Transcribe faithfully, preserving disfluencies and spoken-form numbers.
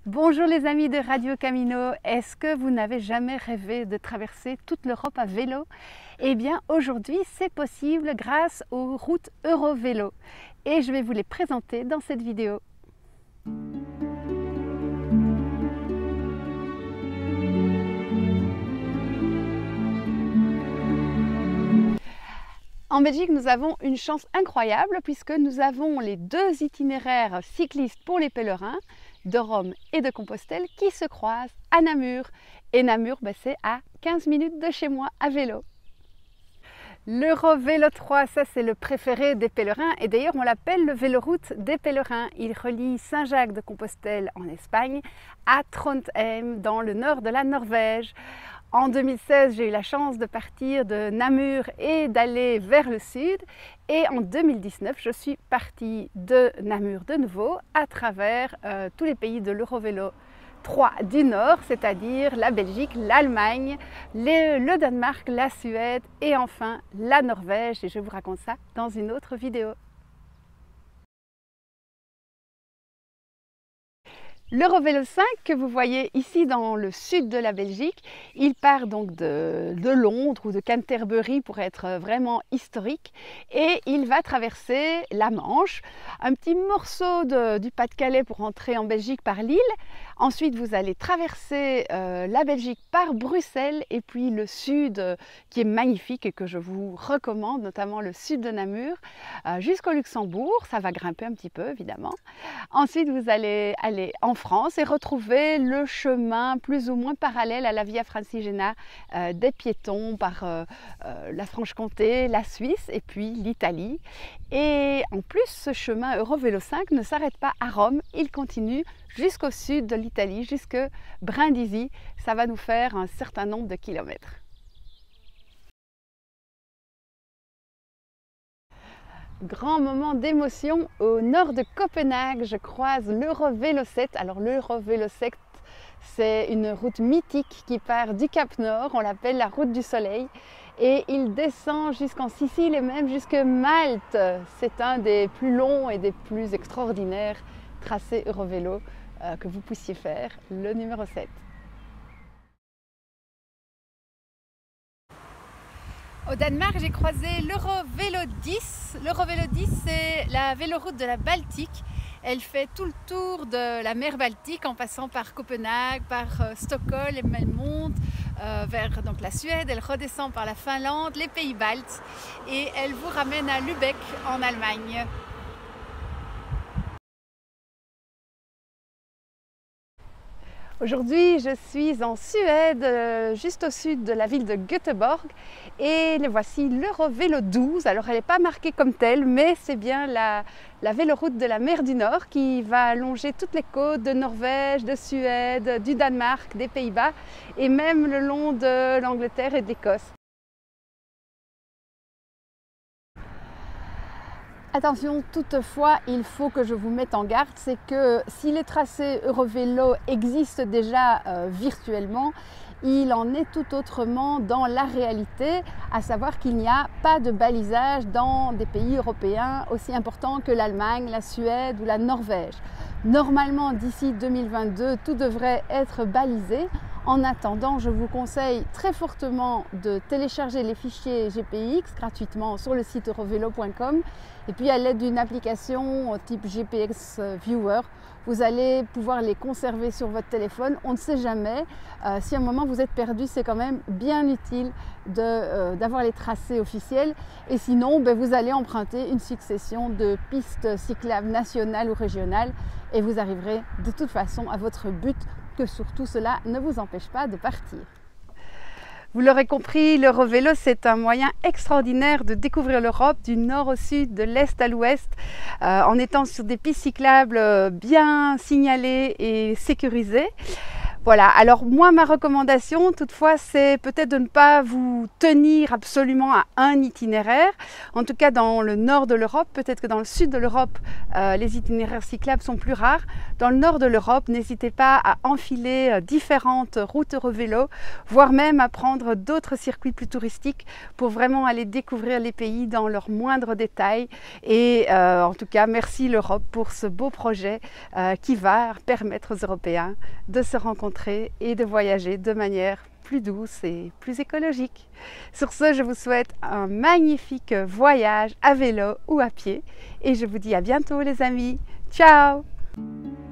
Bonjour les amis de Radio Camino, est-ce que vous n'avez jamais rêvé de traverser toute l'Europe à vélo? Eh bien aujourd'hui c'est possible grâce aux routes Eurovélo et je vais vous les présenter dans cette vidéo. En Belgique, nous avons une chance incroyable puisque nous avons les deux itinéraires cyclistes pour les pèlerins de Rome et de Compostelle qui se croisent à Namur. Et Namur, ben, c'est à quinze minutes de chez moi à vélo. L'Eurovélo trois, ça c'est le préféré des pèlerins et d'ailleurs on l'appelle le véloroute des pèlerins. Il relie Saint-Jacques de Compostelle en Espagne à Trondheim dans le nord de la Norvège. En deux mille seize, j'ai eu la chance de partir de Namur et d'aller vers le sud. Et en deux mille dix-neuf, je suis partie de Namur de nouveau à travers euh, tous les pays de l'Eurovélo trois du Nord, c'est-à-dire la Belgique, l'Allemagne, le Danemark, la Suède et enfin la Norvège. Et je vous raconte ça dans une autre vidéo. L'Eurovélo cinq que vous voyez ici dans le sud de la Belgique, il part donc de, de Londres ou de Canterbury pour être vraiment historique et il va traverser la Manche, un petit morceau de, du Pas-de-Calais pour entrer en Belgique par Lille. Ensuite vous allez traverser euh, la Belgique par Bruxelles et puis le sud euh, qui est magnifique et que je vous recommande, notamment le sud de Namur, euh, jusqu'au Luxembourg. Ça va grimper un petit peu évidemment. Ensuite vous allez aller en France et retrouver le chemin plus ou moins parallèle à la Via Francigena euh, des piétons par euh, euh, la Franche-Comté, la Suisse et puis l'Italie. Et en plus, ce chemin Eurovélo cinq ne s'arrête pas à Rome, il continue jusqu'au sud de l'Italie, jusque Brindisi. Ça va nous faire un certain nombre de kilomètres. Grand moment d'émotion au nord de Copenhague, je croise l'Eurovélo sept. Alors l'Eurovélo sept, c'est une route mythique qui part du Cap Nord, on l'appelle la route du soleil et il descend jusqu'en Sicile et même jusque Malte. C'est un des plus longs et des plus extraordinaires tracés Eurovélo euh, que vous puissiez faire, le numéro sept. Au Danemark, j'ai croisé l'Eurovélo dix. L'Eurovélo dix, c'est la véloroute de la Baltique. Elle fait tout le tour de la mer Baltique en passant par Copenhague, par euh, Stockholm, et elle monte euh, vers donc, la Suède, elle redescend par la Finlande, les pays baltes et elle vous ramène à Lübeck en Allemagne. Aujourd'hui, je suis en Suède, juste au sud de la ville de Göteborg et le voici l'Eurovélo douze. Alors elle n'est pas marquée comme telle, mais c'est bien la, la véloroute de la mer du Nord qui va longer toutes les côtes de Norvège, de Suède, du Danemark, des Pays-Bas et même le long de l'Angleterre et de l'Écosse. Attention, toutefois, il faut que je vous mette en garde, c'est que si les tracés Eurovélo existent déjà euh, virtuellement, il en est tout autrement dans la réalité, à savoir qu'il n'y a pas de balisage dans des pays européens aussi importants que l'Allemagne, la Suède ou la Norvège. Normalement, d'ici deux mille vingt-deux, tout devrait être balisé. En attendant, je vous conseille très fortement de télécharger les fichiers G P X gratuitement sur le site eurovélo point com et puis à l'aide d'une application type G P X Viewer, vous allez pouvoir les conserver sur votre téléphone. On ne sait jamais, euh, si à un moment vous êtes perdu, c'est quand même bien utile de, euh, d'avoir les tracés officiels et sinon ben, vous allez emprunter une succession de pistes cyclables nationales ou régionales et vous arriverez de toute façon à votre but, que surtout cela ne vous empêche pas de partir. Vous l'aurez compris, l'Eurovélo, c'est un moyen extraordinaire de découvrir l'Europe du nord au sud, de l'est à l'ouest, euh, en étant sur des pistes cyclables bien signalées et sécurisées. Voilà, alors moi ma recommandation toutefois c'est peut-être de ne pas vous tenir absolument à un itinéraire. En tout cas dans le nord de l'Europe, peut-être que dans le sud de l'Europe euh, les itinéraires cyclables sont plus rares. Dans le nord de l'Europe, n'hésitez pas à enfiler euh, différentes routes Eurovélo, voire même à prendre d'autres circuits plus touristiques pour vraiment aller découvrir les pays dans leurs moindres détails. Et euh, en tout cas merci l'Europe pour ce beau projet euh, qui va permettre aux Européens de se rencontrer et de voyager de manière plus douce et plus écologique. Sur ce, je vous souhaite un magnifique voyage à vélo ou à pied et je vous dis à bientôt les amis. Ciao!